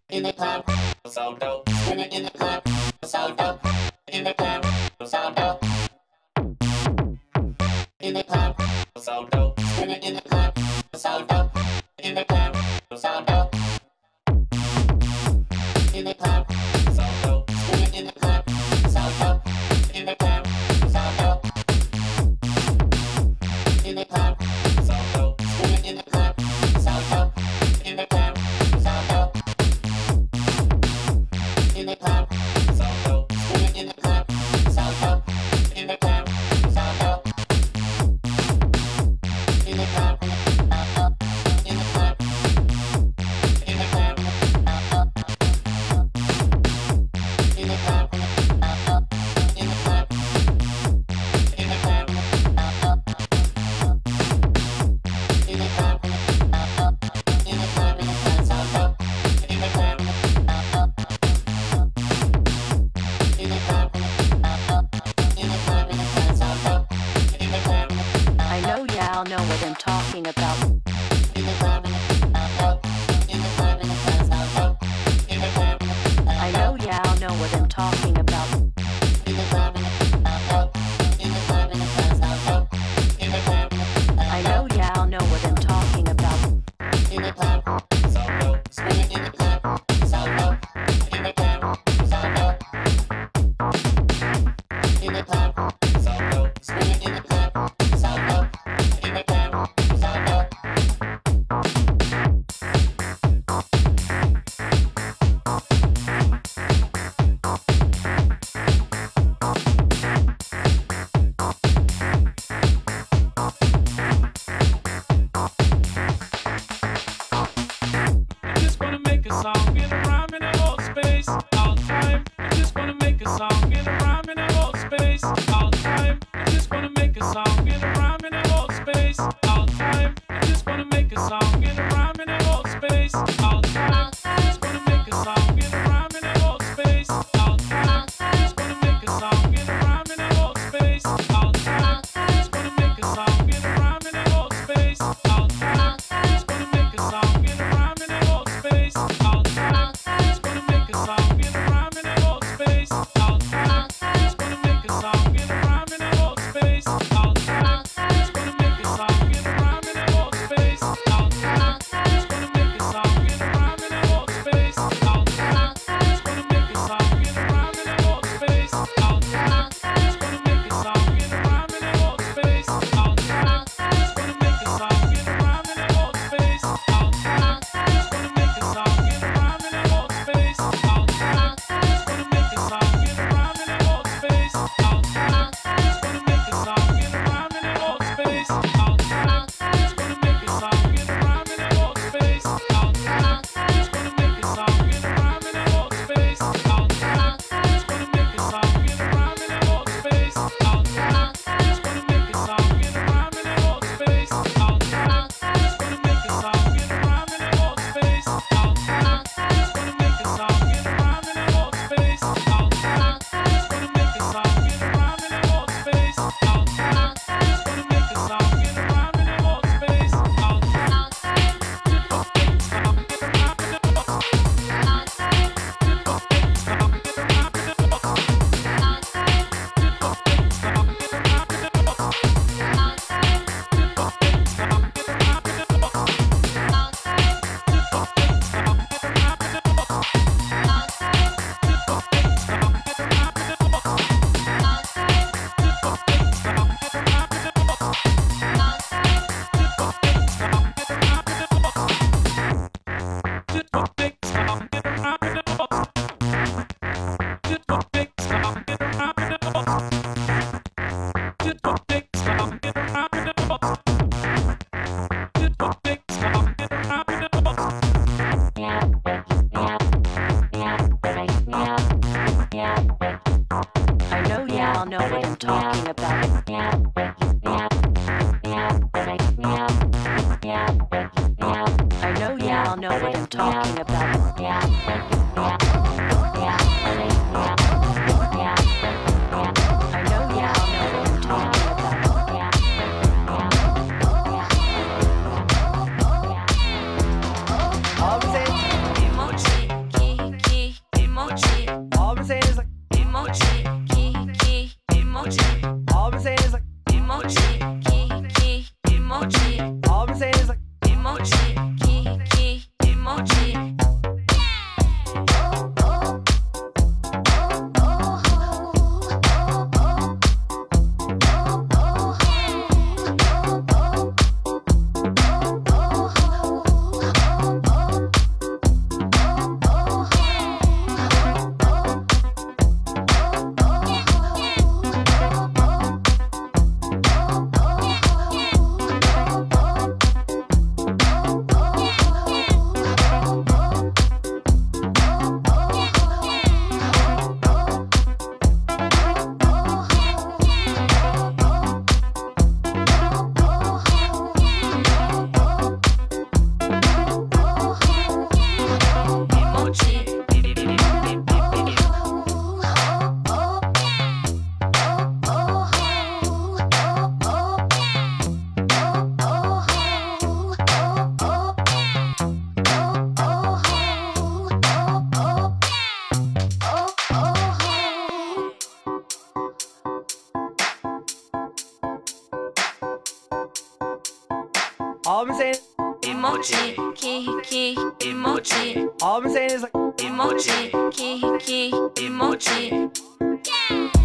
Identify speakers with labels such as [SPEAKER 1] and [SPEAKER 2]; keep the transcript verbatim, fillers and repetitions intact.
[SPEAKER 1] in the club, so dope. Spin it in the club, so dope. In the club, so dope. In the club, so dope. Spin it in the club, so dope. In the club, so dope. In the club, so dope. Spin it in the club, so dope. In the club, so dope. In the club, so dope. Spin it in the club, so dope. In the club, so dope. In the club, so dope. Spin it in the club, so dope. In the club, so dope. In the club, in the club, in the club, in the club, in the club, in the club, in the club, in the club, so dope. In the club, in the club, in the club, so dope. In the club,
[SPEAKER 2] I know y'all know what I'm talking about.
[SPEAKER 1] in the club, in the club, so dope. In the club,
[SPEAKER 2] I know y'all know what I'm talking about.
[SPEAKER 1] in the club, in the club, so dope. In the club,
[SPEAKER 2] I know y'all know what I'm talking about.
[SPEAKER 1] in the club, so dope. Spin it in the club, so dope. In the club, so dope. In the club, so dope. Spin it in the club, so dope. In the club, so dope.
[SPEAKER 3] All I'm saying is
[SPEAKER 4] Emoji, kiki, emoji,
[SPEAKER 3] all I'm saying is like
[SPEAKER 4] emoji, kiki, emoji. Yeah.